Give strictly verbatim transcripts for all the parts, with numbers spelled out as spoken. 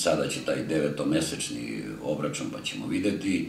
Sada će taj devetomesečni obračun, pa ćemo videti.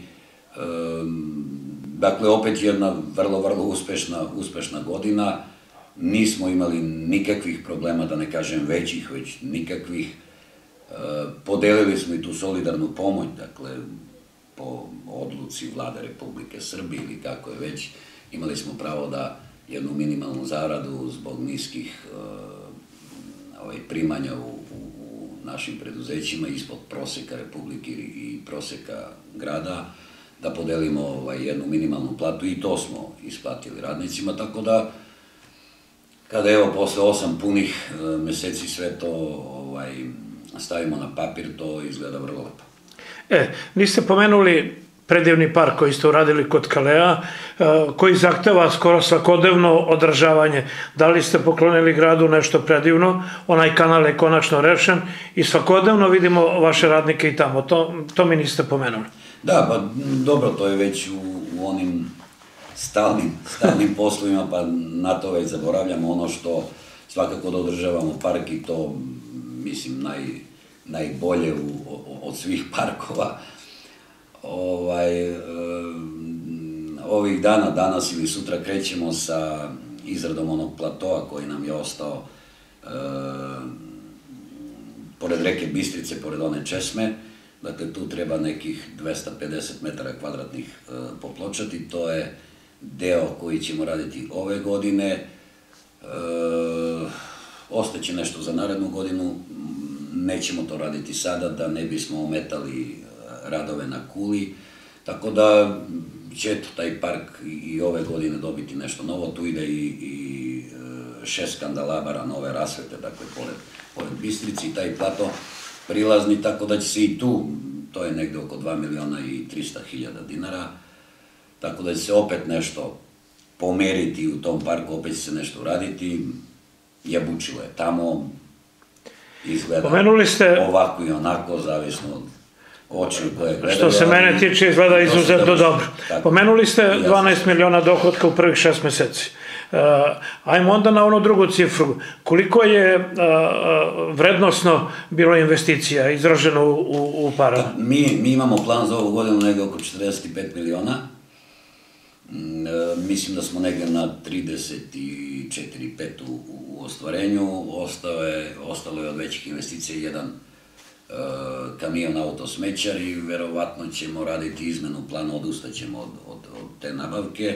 Dakle, opet jedna vrlo, vrlo uspešna godina. Nismo imali nikakvih problema, da ne kažem većih, već nikakvih. Podelili smo i tu solidarnu pomoć, dakle, po odluci Vlade Republike Srbije ili kako je već. Imali smo pravo da jednu minimalnu zaradu zbog niskih primanja u našim preduzećima ispod proseka Republike i proseka grada, da podelimo jednu minimalnu platu i to smo isplatili radnicima, tako da kada evo posle osam punih meseci sve to stavimo na papir, to izgleda vrlo lepo. E, niste pomenuli predivni park koji ste uradili kod Kalea, koji zahteva skoro svakodnevno održavanje. Da li ste poklonili gradu nešto predivno, onaj kanal je konačno rešen i svakodnevno vidimo vaše radnike i tamo. To mi niste pomenuli. Da, pa dobro, to je već u onim stalnim poslovima, pa na to već zaboravljamo. Ono što svakako da održavamo park i to, mislim, najbolje od svih parkova. Ovih dana, danas ili sutra, krećemo sa izradom onog platoa koji nam je ostao pored reke Bistrice, pored one česme. Dakle, tu treba nekih dvesta pedeset metara kvadratnih popločati. To je deo koji ćemo raditi ove godine. Ostaće nešto za narednu godinu. Nećemo to raditi sada, da ne bismo ometali radove na Kuli, tako da će taj park i ove godine dobiti nešto novo. Tu ide i šest kandelabara nove rasvete, dakle, pored Bistrici i taj plato prilazni, tako da će se i tu, to je negde oko dva miliona i trista hiljada dinara, tako da će se opet nešto pomeriti u tom parku, opet će se nešto uraditi. Jabučilo je tamo, izgleda ovako i onako, zavisno od očiju koje gledaju. Što se mene tiče, izgleda izuzetno dobro. Pomenuli ste dvanaest miliona dohodka u prvih šest meseci. Ajmo onda na onu drugu cifru. Koliko je vrednosno bilo investicija izraženo u para? Mi imamo plan za ovu godinu negde oko četrdeset pet miliona. Mislim da smo negde na trideset četiri pet u ostvarenju. Ostalo je od većih investicija jedan kamion autosmećar i verovatno ćemo raditi izmenu plana, odustaćemo od te nabavke.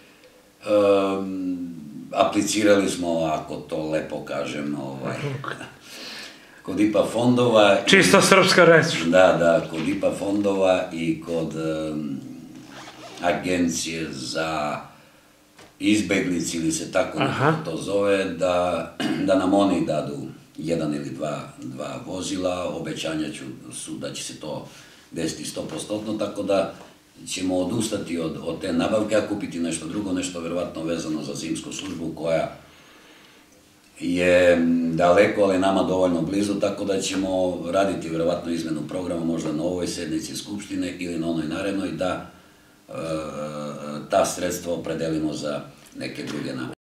Aplicirali smo, ako to lepo kažem, kod I P A fondova. Čista srpska reč. Da, da, kod I P A fondova i kod Agencije za izbeglice, ili se tako to zove, da nam oni dadu jedan ili dva vozila. Obećanja su da će se to desiti sto posto, tako da ćemo odustati od te nabavke, a kupiti nešto drugo, nešto verovatno vezano za zimsku službu, koja je daleko, ali nama dovoljno blizu, tako da ćemo raditi verovatno izmenu programa, možda na ovoj sednici Skupštine ili na onoj narednoj, da ta sredstva opredelimo za neke druge namene.